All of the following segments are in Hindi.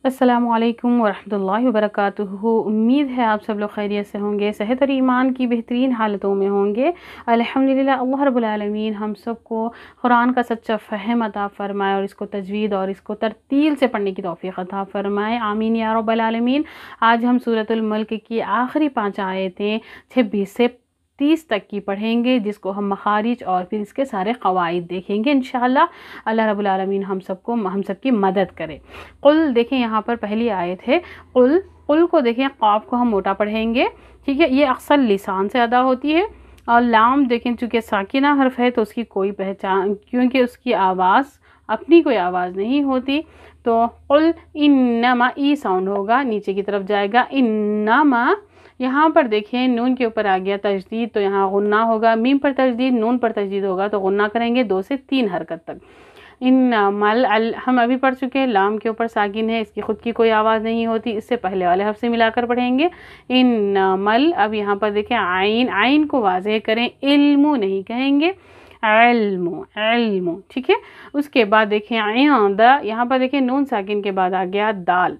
अस्सलामुअलैकुम वरहमतुल्लाहि वबरकातुहू। उम्मीद है आप सब लोग खैरियत से होंगे, सेहत और ईमान की बेहतरीन हालतों में होंगे। अल्हम्दुलिल्लाह, अल्लाह रब्बुल आलमीन हम सबको कुरान का सच्चा फ़हम अता फ़रमाए और इसको तजवीद और इसको तरतील से पढ़ने की तौफ़ीक़ अता फ़रमाए, आमीन या रब्बल आलमीन। आज हम सूरतुल मुल्क की आखिरी 5 आयतें 26 से 30 तक की पढ़ेंगे, जिसको हम मखारिज और फिर इसके सारे क़वाइद देखेंगे इंशाअल्लाह। अल्लाह रब्बुल आलमीन हम सबकी मदद करे। कुल देखें, यहाँ पर पहली आयत है कुल। कुल को देखें, क़ाफ को हम मोटा पढ़ेंगे, ठीक है। ये अक्सर लिसान से अदा होती है। और लाम देखें, चूँकि साकिना हर्फ है तो उसकी कोई पहचान, क्योंकि उसकी आवाज़ अपनी कोई आवाज़ नहीं होती। तो कुल इन्नमा, ई साउंड होगा, नीचे की तरफ जाएगा। इन्नमा, यहाँ पर देखें नून के ऊपर आ गया तजदीद, तो यहाँ गुन्ना होगा। मीम पर तजदीद, नून पर तजदीद होगा तो गुन्ना करेंगे 2 से 3 हरकत तक। इन्नमल, हम अभी पढ़ चुके हैं, लाम के ऊपर साकिन है, इसकी खुद की कोई आवाज़ नहीं होती, इससे पहले वाले हर्फ से मिलाकर पढ़ेंगे। इन्नमल, अब यहाँ पर देखें आइन, आइन को वाज़ेह करें, इल्मु नहीं कहेंगे, इल्मु इल्मु, ठीक है। उसके बाद देखें आइंदा, यहाँ पर देखें नून साकिन के बाद आ गया दाल।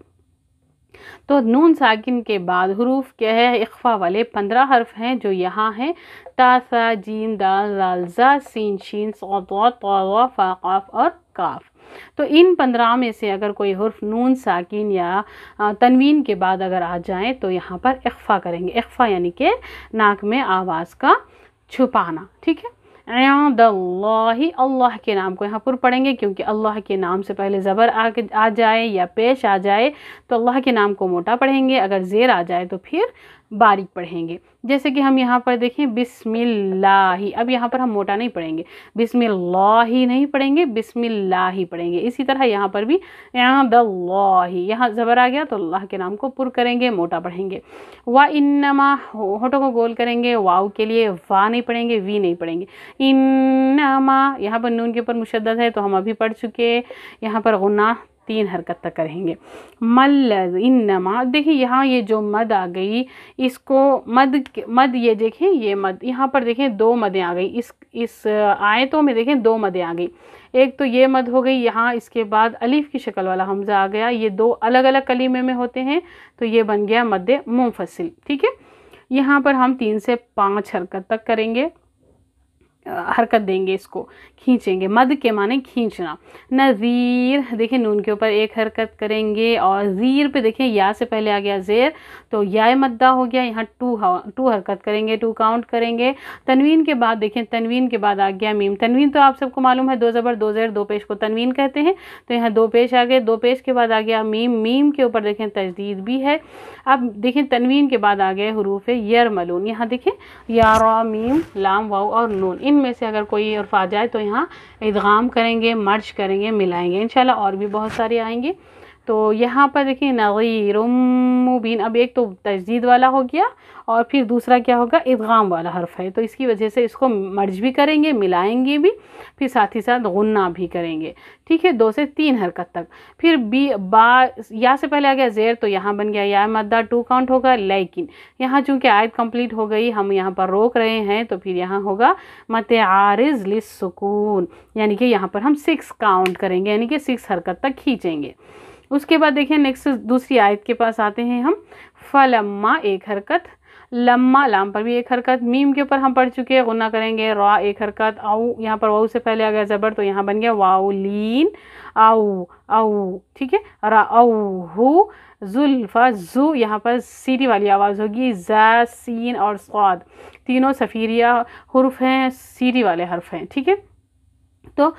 तो नून साकिन के बाद हुरूफ क्या है, इख्फा वाले 15 हर्फ हैं जो यहाँ हैं। ता, सा, जीम, दाल, जाल, जा, सीन, शीन, सॉद, ता, वा, फा, काफ और काफ। तो इन 15 में से अगर कोई हुर्फ नून साकिन या तनवीन के बाद अगर आ जाए तो यहाँ पर इख्फा करेंगे। इख्फा यानी कि नाक में आवाज़ का छुपाना, ठीक है। इंदल्लाहि, अल्लाह के नाम को यहाँ पर पढ़ेंगे, क्योंकि अल्लाह के नाम से पहले ज़बर आ जाए या पेश आ जाए तो अल्लाह के नाम को मोटा पढ़ेंगे, अगर ज़ेर आ जाए तो फिर बारीक पढ़ेंगे। जैसे कि हम यहाँ पर देखें बिस्मिल्लाही, अब यहाँ पर हम मोटा नहीं पढ़ेंगे, बिस्मिल्लाही नहीं पढ़ेंगे, बिस्मिल्लाही पढ़ेंगे। इसी तरह यहाँ पर भी इंदल्लाही, यहाँ ज़बर आ गया तो अल्लाह के नाम को पुर करेंगे, मोटा पढ़ेंगे। वा इन्नमा, होठों को गोल करेंगे, वाव के लिए वा नहीं पढ़ेंगे, वी नहीं पढ़ेंगे। इन्नमा, यहाँ पर नून के ऊपर मुशद्दद है तो हम अभी पढ़ चुके, यहाँ पर गुन्ना 3 हरकत तक करेंगे। मल्लज़, इन्नमा, देखिए यहाँ ये जो मद आ गई, इसको मद ये देखें, ये मद यहाँ पर देखें 2 मदें आ गई, इस आयतों में देखें 2 मदें आ गई। एक तो ये मद हो गई यहाँ, इसके बाद अलीफ की शक्ल वाला हमज़ा आ गया, ये 2 अलग अलग कलीमे में होते हैं तो ये बन गया मद मुंफसिल, ठीक है। यहाँ पर हम 3 से 5 हरकत तक करेंगे, हरकत देंगे, इसको खींचेंगे। मद के माने खींचना। नज़ीर, देखें नून के ऊपर 1 हरकत करेंगे और ज़ीर पे देखें या से पहले आ गया ज़ेर तो या मद्दा हो गया, यहाँ 2 हरकत करेंगे, 2 काउंट करेंगे। तनवीन के बाद देखें, तनवीन के बाद आ गया मीम। तनवीन तो आप सबको मालूम है, 2 ज़बर 2 ज़ेर 2 पेश को तनवीन कहते हैं, तो यहाँ 2 पेश आ गए, 2 पेश के बाद आ गया मीम। मीम के ऊपर देखें तजदीद भी है। अब देखें तनवीन के बाद आ गए हुरूफ यरमलून, यहाँ देखें या, रा, मीम, लाम, वाव और नून, इनमें से अगर कोई हर्फ आ जाए तो यहाँ इदगाम करेंगे, मर्ज करेंगे, मिलाएंगे इंशाल्लाह। और भी बहुत सारे आएंगे। तो यहाँ पर देखिए नज़ीरुम मुबीन, अब एक तो तजदीद वाला हो गया और फिर दूसरा क्या होगा, इदगाम वाला हर्फ है, तो इसकी वजह से इसको मर्ज भी करेंगे, मिलाएंगे भी, फिर साथ ही साथ गुन्ना भी करेंगे, ठीक है। 2 से 3 हरकत तक। फिर या से पहले आ गया ज़ेर तो यहाँ बन गया या मद्दा, 2 काउंट होगा। लेकिन यहाँ चूँकि आयत कंप्लीट हो गई, हम यहाँ पर रोक रहे हैं तो फिर यहाँ होगा मते आरिज़ लिस्सुकून, यानी कि यहाँ पर हम 6 काउंट करेंगे, यानी कि 6 हरकत तक खींचेंगे। उसके बाद देखिए नेक्स्ट दूसरी आयत के पास आते हैं हम। फलम्मा 1 हरकत, लम्मा, लाम पर भी 1 हरकत। मीम के ऊपर हम पढ़ चुके हैं, गुन्ना करेंगे, रा 1 हरकत। आऊ, यहाँ पर वाऊ से पहले आ गया ज़बर तो यहाँ बन गया वाऊ लीन, आऊ आऊ, ठीक है। रा आऊ हु, जुल्फा, जू, यहाँ पर सीटी वाली आवाज़ होगी। जा, सीन और स्वाद, तीनों सफ़ीरिया हुर्फ हैं, सीटी वाले हर्फ हैं, ठीक है। तो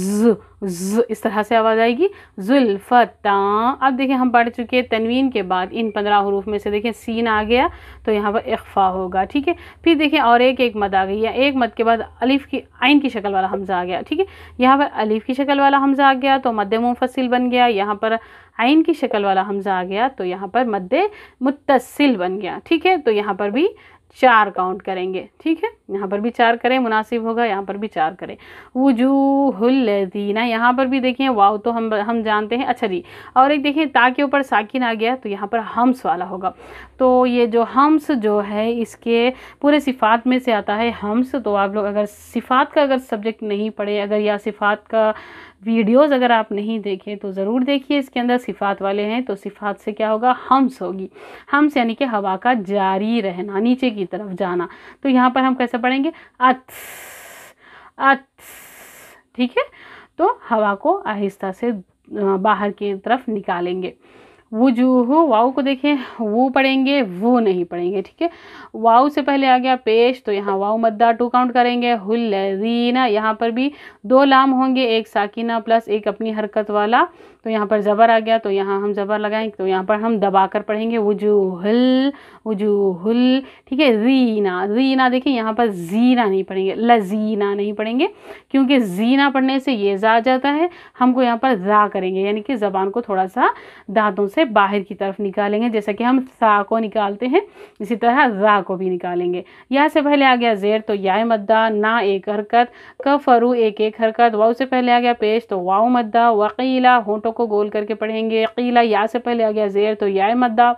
ज इस तरह से आवाज़ आएगी। जुल्फता, अब देखिए हम पढ़ चुके हैं तनवीन के बाद इन 15 हुरूफ में से देखें सीन आ गया तो यहाँ पर इख्फा होगा, ठीक है। फिर देखिए और एक मद आ गई है, एक मद के बाद अलीफ की आइन की शक्ल वाला हमज़ा आ गया, ठीक है। यहाँ पर अलीफ की शक्ल वाला हमज़ा आ गया तो मद मुंफसिल बन गया। यहाँ पर आइन की शक्ल वाला हमज़ा आ गया तो यहाँ पर मद मुत्तसिल बन गया, ठीक है। तो यहाँ पर भी 4 काउंट करेंगे, ठीक है। यहाँ पर भी 4 करें, मुनासिब होगा, यहाँ पर भी 4 करें। वुजूहुल्लज़ीना, यहाँ पर भी देखें वाव तो हम जानते हैं। अच्छा जी, और एक देखें ता के ऊपर साकिन आ गया तो यहाँ पर हम्स वाला होगा, तो ये जो हम्स जो है इसके पूरे सिफ़ात में से आता है हम्स। तो आप लोग अगर सिफ़ात का अगर सब्जेक्ट नहीं पढ़े, अगर या सिफ़ात का वीडियोज़ अगर आप नहीं देखें तो ज़रूर देखिए, इसके अंदर सिफ़ात वाले हैं। तो सिफ़ात से क्या होगा, हम्स होगी। हम्स यानी कि हवा का जारी रहना, नीचे की तरफ जाना। तो यहाँ पर हम कैसे पढ़ेंगे, अत्स अत्स, ठीक है। तो हवा को आहिस्ता से बाहर की तरफ निकालेंगे। वुजूह, वाव को देखें, वो पढ़ेंगे, वो नहीं पढ़ेंगे, ठीक है। वाव से पहले आ गया पेश, तो यहाँ वाव मद्दा 2 काउंट करेंगे। हुल्लज़ीना, यहाँ पर भी 2 लाम होंगे, एक साकिना प्लस एक अपनी हरकत वाला। तो यहाँ पर ज़बर आ गया, तो यहाँ हम ज़बर लगाएंगे, तो यहाँ पर हम दबा कर पढ़ेंगे वुजूहुल, वुजूहुल, ठीक है। रीना, रीना देखिए यहाँ पर जीना नहीं पढ़ेंगे, लजीना नहीं पढ़ेंगे, क्योंकि जीना पढ़ने से ये जा जाता है। हमको यहाँ पर रा करेंगे, यानी कि ज़बान को थोड़ा सा दांतों से बाहर की तरफ निकालेंगे, जैसा कि हम सा को निकालते हैं, इसी तरह रा को भी निकालेंगे। यहाँ से पहले आ गया ज़ेर, तो या मद्दा, ना एक हरकत, कफरू एक एक हरकत। वाव से पहले आ गया पेश, तो वाव मद्दा। वकीला, होंठों को गोल करके पढ़ेंगे। कीला, या से पहले आ गया ज़ेर, तो या मद्दा।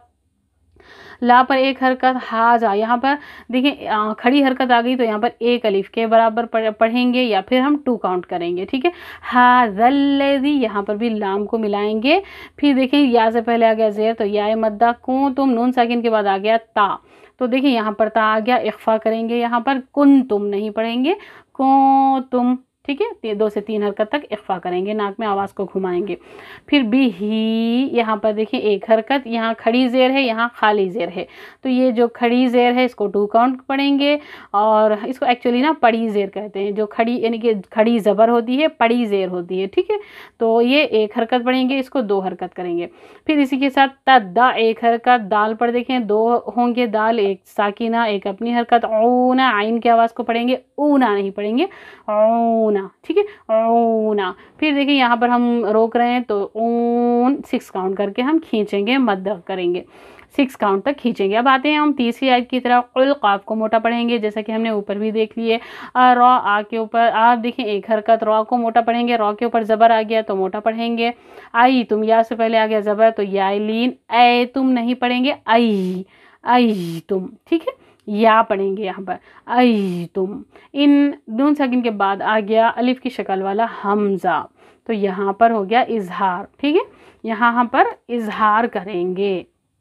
ला पर एक हरकत। हाजा, यहाँ पर देखिए खड़ी हरकत आ गई, तो यहाँ पर एक अलिफ के बराबर पढ़ेंगे, या फिर हम 2 काउंट करेंगे, ठीक है। हाज़ल्लज़ी, यहाँ पर भी लाम को मिलाएंगे। फिर देखिए या से पहले आ गया ज़ेर, तो या मद्दा। को तुम, नून साकिन के बाद आ गया ता, तो देखिए यहाँ पर ता आ गया, इख्फा करेंगे। यहाँ पर कुन तुम नहीं पढ़ेंगे, को तुम, ठीक है। 2 से 3 हरकत तक इख्फा करेंगे, नाक में आवाज़ को घुमाएंगे। फिर भी ही, यहाँ पर देखिए एक हरकत, यहाँ खड़ी ज़ेर है, यहाँ खाली ज़ेर है। तो ये जो खड़ी ज़ेर है इसको 2 काउंट पढ़ेंगे, और इसको एक्चुअली ना पड़ी ज़ेर कहते हैं। जो खड़ी यानी कि खड़ी ज़बर होती है, पड़ी ज़ेर होती है, ठीक है। तो ये एक हरकत पढ़ेंगे, इसको 2 हरकत करेंगे। फिर इसी के साथ तद्दा एक हरकत। दाल पर देखें 2 होंगे, दाल एक साकिना एक अपनी हरकत। ऊना, आइन की आवाज़ को पढ़ेंगे, ऊना नहीं पढ़ेंगे, ऊना, ठीक है, ऊना। फिर देखिए यहाँ पर हम रोक रहे हैं, तो ऊन 6 काउंट करके हम खींचेंगे, मद्द करेंगे, 6 काउंट तक खींचेंगे। अब आते हैं हम तीसरी आयत की तरफ। कुल, काफ को मोटा पढ़ेंगे, जैसा कि हमने ऊपर भी देख लिए। रॉ, आ के ऊपर आप देखें एक हरकत, रॉ को मोटा पढ़ेंगे, रॉ के ऊपर ज़बर आ गया तो मोटा पढ़ेंगे। आई तुम, या से पहले आ गया ज़बर, तो या लीन। ऐ तुम नहीं पढ़ेंगे, आई, आई तुम, ठीक है। या पढ़ेंगे यहाँ पर, आई तुम। इन नून साकिन के बाद आ गया अलिफ की शक्ल वाला हमज़ा, तो यहाँ पर हो गया इजहार, ठीक है। यहाँ पर इजहार करेंगे।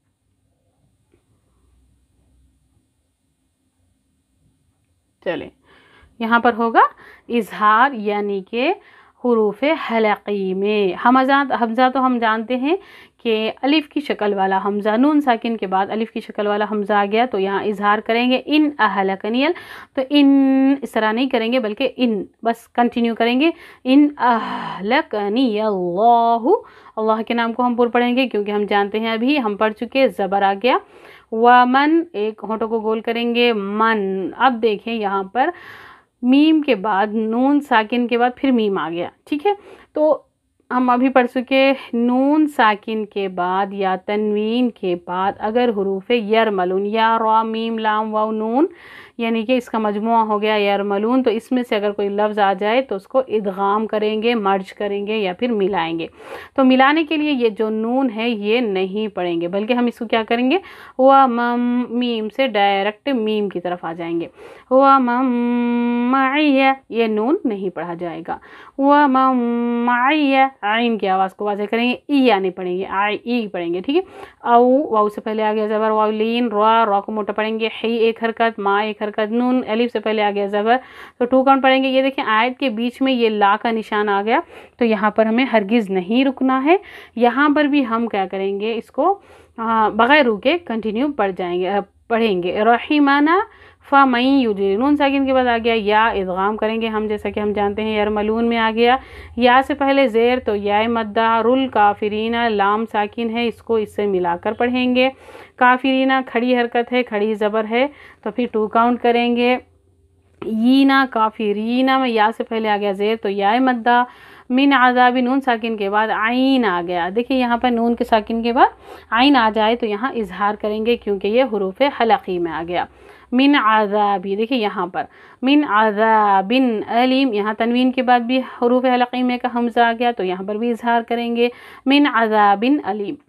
चले, यहाँ पर होगा इजहार, यानी कि हुरूफ हलक़ी में हमज़ा तो हम जानते हैं कि अलिफ की शक्ल वाला हमज़ा, नून साकिन के बाद अलिफ की शक्ल वाला हमज़ा आ गया, तो यहाँ इजहार करेंगे। इन अहलकनियल, तो इन इस तरह नहीं करेंगे, बल्कि इन बस कंटिन्यू करेंगे। इन अहलकनियल्लाहु, अल्लाह के नाम को हम पूरा पढ़ेंगे, क्योंकि हम जानते हैं अभी हम पढ़ चुके, ज़बर आ गया। वमन, एक होंठों को गोल करेंगे, मन। अब देखें यहाँ पर मीम के बाद नून साकिन के बाद फिर मीम आ गया, ठीक है। तो हम अभी पढ़ चुके, नून साकिन के बाद या तनवीन के बाद अगर हुरूफ यरमलून, या रा मीम लाम वाव नून, यानी कि इसका मजमुआ हो गया यरमलून, तो इसमें से अगर कोई लफ्ज़ आ जाए तो उसको इदगाम करेंगे, मर्ज करेंगे या फिर मिलाएंगे। तो मिलाने के लिए ये जो नून है ये नहीं पढ़ेंगे, बल्कि हम इसको क्या करेंगे, हुआ मम, मीम से डायरेक्ट मीम की तरफ आ जाएंगे। हुआ मम्मइया, ये नून नहीं पढ़ा जाएगा। हुआ मम्मइया, आइन की आवाज़ को वाज़े करेंगे, ईया नहीं पढ़ेंगे, आई ई पढ़ेंगे, ठीक है। औ, वाव से पहले आ गया ज़बर, वाव लीन। रा को मोटा पढ़ेंगे। ही एक हरकत, मा एक हरकत। नून अलिफ से पहले आ गया ज़बर, तो 2 काउंट पढ़ेंगे। ये देखें आयत के बीच में ये ला का निशान आ गया, तो यहाँ पर हमें हरगिज़ नहीं रुकना है। यहाँ पर भी हम क्या करेंगे, इसको बग़ैर रुके कंटिन्यू पढ़ेंगे। रहीमाना फ़मई युजिर, नून साकिन के बाद आ गया या, इदगाम करेंगे हम, जैसा कि हम जानते हैं यरमलून में आ गया। या से पहले ज़ेर, तो या मद्दा। रुल काफिरीना, लाम साकिन है, इसको इससे मिलाकर पढ़ेंगे। काफिरीना खड़ी हरकत है, खड़ी ज़बर है, तो फिर 2 काउंट करेंगे। यीना, काफिरीना में या से पहले आ गया ज़ेर, तो या मद्दा। मिन आज़ाबी, नून साकिन के बाद आइन आ गया। देखिए यहाँ पर नून के साकिन के बाद आइन आ जाए तो यहाँ इजहार करेंगे, क्योंकि ये हुरूफ हलक़ी में आ गया। मिन आज़ाबी, देखिए यहाँ पर मिन आज़ाबिन अलीम, यहाँ तनवीन के बाद भी हुरूफ हलक़ी में का हमज़ा आ गया, तो यहाँ पर भी इजहार करेंगे, मिन आज़ाबिन अलीम।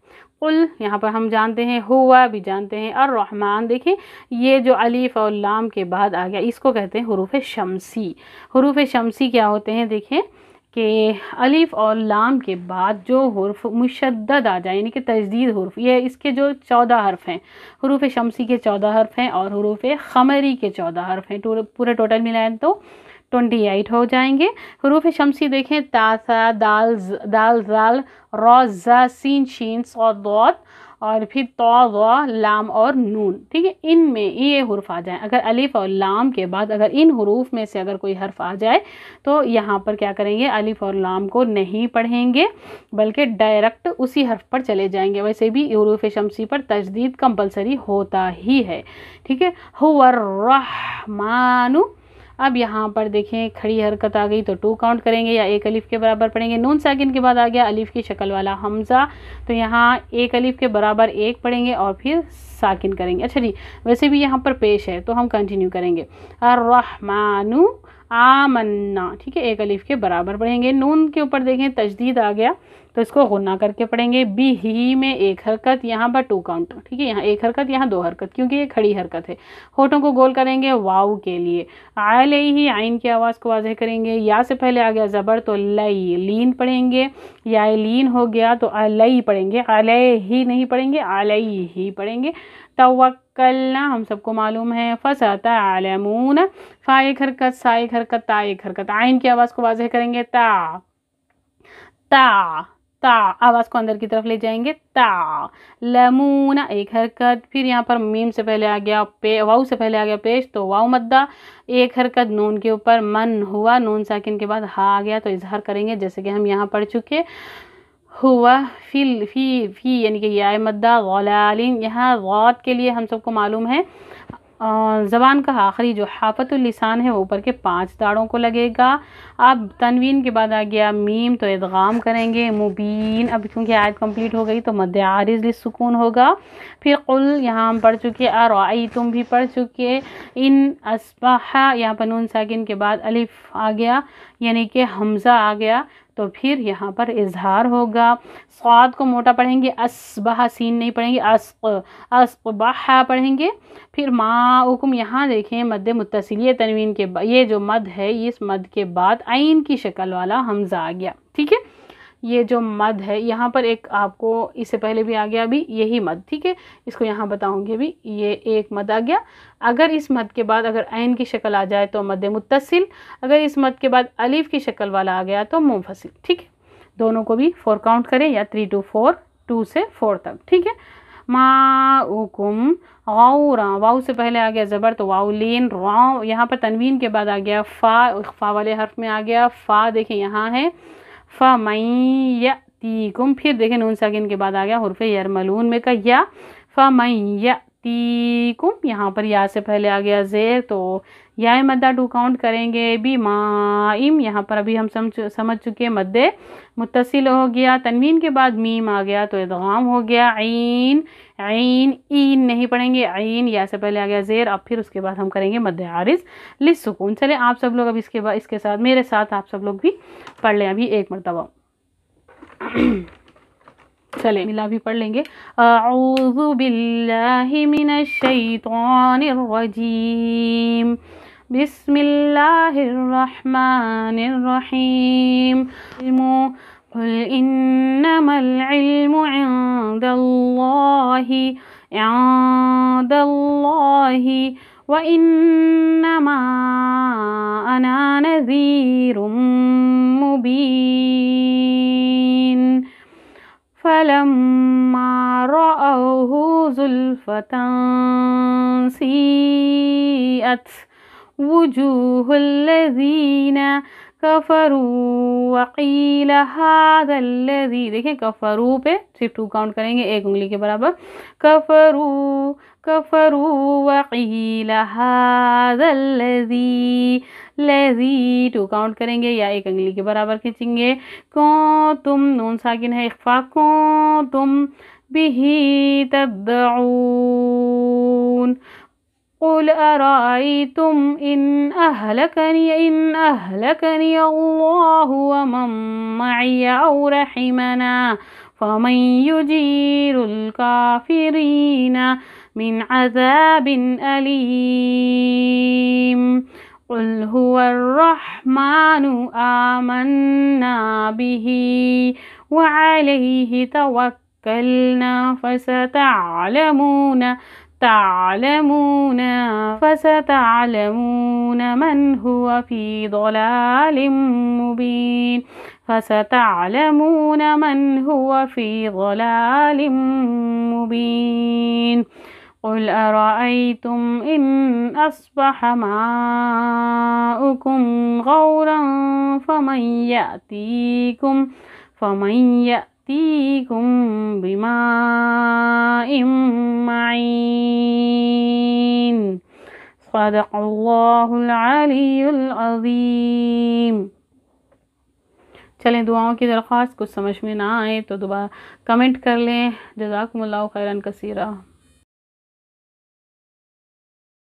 कुल यहाँ पर हम जानते हैं, हुआ भी जानते हैं, और रहमान देखें ये जो अलीफ और लाम के बाद आ गया इसको कहते हैं हुरूफ शम्सी। हुरूफ शम्सी क्या होते हैं देखें कि अलीफ और लाम के बाद जो हुर्फ मुशद्दद आ जाए यानी कि तजदीद हुर्फ, ये इसके जो 14 हर्फ हैं, हुरूफ शम्सी के 14 हर्फ हैं और हुरूफ ख़मरी के 14 हर्फ हैं, पूरे टोटल मिलाएं तो 28 हो जाएंगे। हुरूफ शम्सी देखें ता सा दाल दाल जाल रॉ ज़ा सीन शीन सॉद दौत और फिर तौ वा लाम और नून, ठीक है, इनमें ये हुर्फ आ जाए। अगर अलिफ और लाम के बाद अगर इन हुरूफ में से अगर कोई हर्फ आ जाए तो यहाँ पर क्या करेंगे, अलिफ और लाम को नहीं पढ़ेंगे बल्कि डायरेक्ट उसी हर्फ पर चले जाएंगे। वैसे भी हुरूफ शम्सी पर तजदीद कंपलसरी होता ही है, ठीक है। हुवर रहमानु, अब यहाँ पर देखें खड़ी हरकत आ गई तो 2 काउंट करेंगे या एक अलिफ के बराबर पढ़ेंगे। नून साकिन के बाद आ गया अलिफ की शक्ल वाला हमज़ा, तो यहाँ एक अलिफ के बराबर 1 पढ़ेंगे और फिर साकिन करेंगे। अच्छा जी, वैसे भी यहाँ पर पेश है तो हम कंटिन्यू करेंगे। अर्रहमानु आमन्ना, ठीक है, एक अलिफ के बराबर पढ़ेंगे। नून के ऊपर देखें तजदीद आ गया तो इसको गुन्ना करके पढ़ेंगे। बी ही में एक हरकत, यहाँ पर 2 काउंट, ठीक है, यहाँ एक हरकत यहाँ 2 हरकत क्योंकि ये खड़ी हरकत है। होठों को गोल करेंगे वाव के लिए। आले ही आइन की आवाज़ को वाज़ेह करेंगे। या से पहले आ गया ज़बर तो लई लीन पढ़ेंगे, या लीन हो गया तो अलई पढ़ेंगे, अलई ही नहीं पढ़ेंगे, अलई ही पढ़ेंगे। तवक्कलना हम सबको मालूम है। फसतअलमून फा एक हरकत, सा एक हरकत, ता एक हरकत। आइन की आवाज़ को वाज़ेह करेंगे ता ता ता, आवाज़ को अंदर की तरफ ले जाएंगे ता। लमूना एक हरकत, फिर यहाँ पर मीम से पहले आ गया वाव से पहले आ गया पेश तो वाव मद्दा एक हरकत नून के ऊपर। मन हुआ नून साकिन के बाद हा आ गया तो इजहार करेंगे जैसे कि हम यहाँ पढ़ चुके। हुआ फिल फी यानी कि या मद्दा गलालिन, यहाँ गौत के लिए हम सबको मालूम है ज़बान का आखिरी जो हाफतुल लिसान है वो ऊपर के 5 दाढ़ों को लगेगा। अब तनवीन के बाद आ गया मीम तो इदगाम करेंगे मुबीन। अब क्योंकि आयत कंप्लीट हो गई तो मद्दे आरिज़ लिस्सुकून होगा। फिर कुल यहाँ हम पढ़ चुके, तुम भी पढ़ चुके। इन अस्बहा यहाँ पर नून साकिन के बाद अलिफ आ गया यानी कि हमज़ा आ गया तो फिर यहाँ पर इजहार होगा। स्वाद को मोटा पढ़ेंगे, अस्बहा सीन नहीं पढ़ेंगे, अस्बहा पढ़ेंगे। फिर माउकुम यहाँ देखें मद्द मुत्तसिल, ये तनवीन के ये जो मद है इस मद के बाद आइन की शक्ल वाला हमज़ा आ गया, ठीक है। ये जो मद है यहाँ पर एक आपको इससे पहले भी आ गया अभी यही मद, ठीक है, इसको यहाँ बताऊंगी अभी। ये एक मद आ गया, अगर इस मद के बाद अगर ऐन की शक्ल आ जाए तो मद मुत्तसिल, अगर इस मद के बाद अलिफ की शक्ल वाला आ गया तो मुंफसिल, ठीक है। दोनों को भी 4 काउंट करें या 3 to 4, 2 से 4 तक, ठीक है। माउकुम गौरा, वाव से पहले आ गया ज़बर तो वाव लीन वाव, यहाँ पर तनवीन के बाद आ गया फ़ा वाले हर्फ में आ गया फ़ा, देखें यहाँ है फ़मय्यतीकुम। फिर देखें नून साकिन के बाद आ गया हुर्फ़े यरमलून में का या, फ़मय्यतीकुम, यहाँ पर या से पहले आ गया ज़ेर तो या मद्दा 2 काउंट करेंगे। बी माइम, यहाँ पर अभी हम समझ चुके मद्दे मुत्तसिल हो गया। तनवीन के बाद मीम आ गया तो इदगाम हो गया। आइन आइन ईन नहीं पढ़ेंगे, आइन या से पहले आ गया ज़ेर। अब फिर उसके बाद हम करेंगे मद्दे आरिज़ लिस्सुकून। चले आप सब लोग अब इसके साथ मेरे साथ आप सब लोग भी पढ़ लें अभी एक मरतबा। चले मिला भी पढ़ लेंगे। अऊज़ु बिल्लाहि मिनश शैतानिर रजीम, बिस्मिल्लाहिर्रहमानिर्रहीम। कुल इन्नमल इल्मु इंदल्लाहि व इन्नमा अना नज़ीरुम मुबीन। फलम्मा रअऊहु ज़ुल्फ़तन सीअत वुजूहुल्लज़ीना कफ़रू वक़ील हाज़ल्लज़ी, देखें कफ़रू पे सिर्फ 2 काउंट करेंगे एक उंगली के बराबर। कफ़रू वक़ील हाज़ल्लज़ी, लज़ी 2 काउंट करेंगे या एक उंगली के बराबर खींचेंगे। कौन तुम नून साकिन है इख्फा, कौन तुम बिही तद्दऊन। कुल अराइतुम इन अहलकनी अल्लाहु व मन मई औ रहिमना फमन युजीरुल काफिरीना मिन अज़ाबिन अलीम। क़ुल हुवर्रहमानु आमन्ना बिही व अलैहि तवक्कलना फसतअलमून मन हुवा फ़ी ज़लालिम मुबीन। फसतअलमून मन हुवा फ़ी ज़लालिम मुबीन। क़ुल अरअय्तुम इन अस्बह माउकुम गौरन फमन यअतीकुम बिमाइन मईन। सदक़ल्लाहुल अलीयुल अज़ीम। चलें, दुआओं की दरख्वास्त कुछ समझ में ना आए तो दोबारा कमेंट कर लें। जज़ाकुमुल्लाहु खैरन कसीरा।